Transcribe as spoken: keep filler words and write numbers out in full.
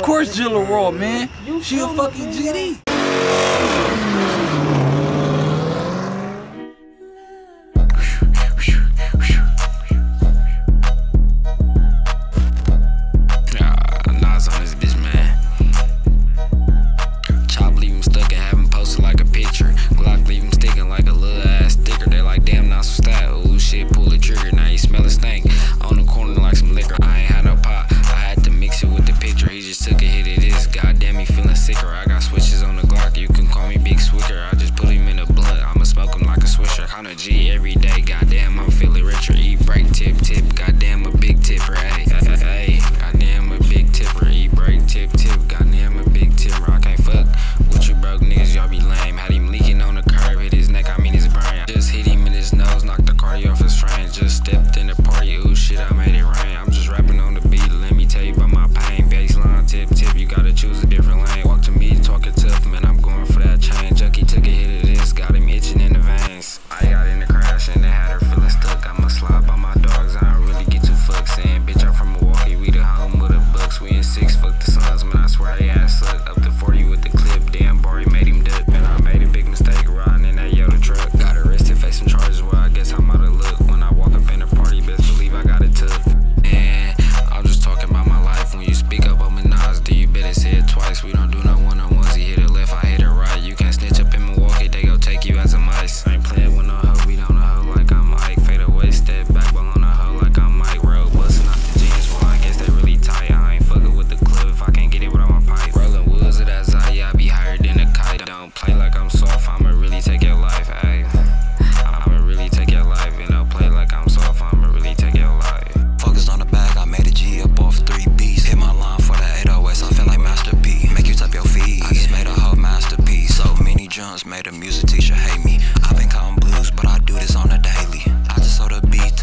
course Jilla raw, man. She a fucking G D. G every day, goddamn, I'm feeling richer. Eat break, tip, tip, goddamn, a big tipper, ayy, ayy, goddamn, a big tipper. Eat break, tip, tip, goddamn, a big tipper. I can't fuck with you broke niggas, y'all be lame. Had him leaking on the curb, hit his neck, I mean his brain. Just hit him in his nose, knocked the cardio off his frame. Just stepped in the party, ooh shit, I made it rain. I'm just rapping on the beat, let me tell you about my pain. Baseline, tip, tip, you gotta choose a different lane. Walk to me, talking tough, man, I'm going for that chain. Junkie took a hit of this, got him itching in the veins. I got in the crash and they had her feeling stuck. I'ma slide by my dogs, I don't really get too fucked. Saying, bitch, I'm from Milwaukee, we the home of the Bucks. We in six, fuck the Suns, man, I swear they ass suck. Up to forty with the clip, damn, Barry made him duck. Man, I made a big mistake riding in that Yoda truck. Got arrested, facing charges, well, I guess I'm out of luck. When I walk up in the party, best believe I got it took. And I'm just talking about my life. When you speak up on my Nas, do you better say it twice? We don't do no one-on-ones, he hit it left, I hit it right. You can't snitch up in Milwaukee, they go take you as a mice. I ain't playing with no hoe, we don't know hoe like I'm Mike. Fade away, step back, ball on a hoe like I'm Mike. Road busting off the jeans, well, I guess they really tight. I ain't fucking with the club if I can't get it without my pipe. Rolling woods of that Zaya, I be higher than a kite. Don't play like I'm soft, I'ma really take your life, ayy. I'ma really take your life, and don't play like I'm soft, I'ma really take your life. Focused on the bag, I made a G up off three B's. Hit my line for that eight oh S, I feel like Master P. Make you tap your feet, I just made a whole masterpiece. So many jumps, made a music teacher hate me. I've been counting blues, but I do this on a daily. I just sold a beat